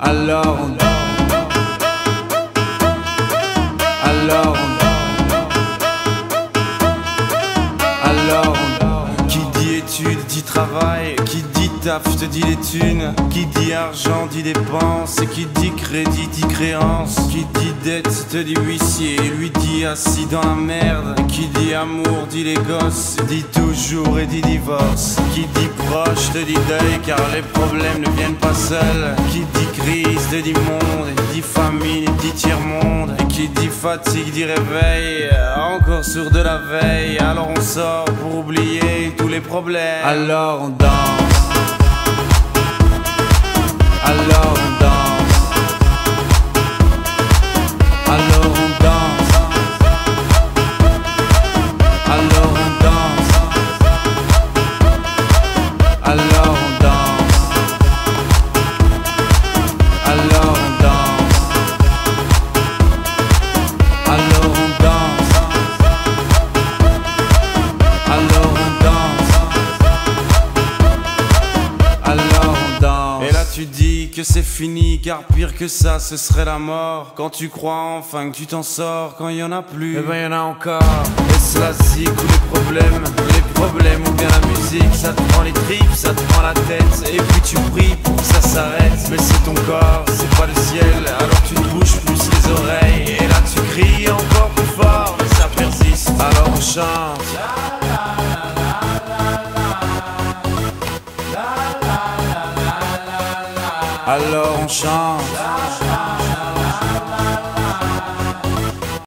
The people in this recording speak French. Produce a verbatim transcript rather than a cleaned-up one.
Alors on Alors on Alors on Qui dit études dit travail, qui dit taf te dit les thunes, qui dit argent dit dépenses, et qui dit crédit dit créance, qui dit dette te dit huissier, lui dit assis dans la merde, qui dit amour dit les gosses, dit toujours et dit divorce, qui dit proche te dit deuil car les problèmes ne viennent pas seuls, qui dit crise te dit monde, et dit famine dit tiers-monde, et qui dit fatigue dit réveil, encore sourd de la veille, alors on sort pour oublier tous les problèmes, alors on danse. Alors on danse, alors on danse, alors on danse, alors on danse, alors on danse, alors on danse, alors on danse, alors on danse. Et là tu dis que c'est fini, car pire que ça ce serait la mort. Quand tu crois enfin que tu t'en sors, quand il y en a plus, eh ben y en a encore. Et cela zik ou les problèmes, les problèmes ou bien la musique, ça te prend les tripes, ça te prend la tête, et puis tu pries pour que ça s'arrête. Mais c'est ton corps, c'est pas le ciel, alors tu te bouges plus les oreilles, et là tu cries encore plus fort, mais ça persiste, alors on chante. Alors on chante.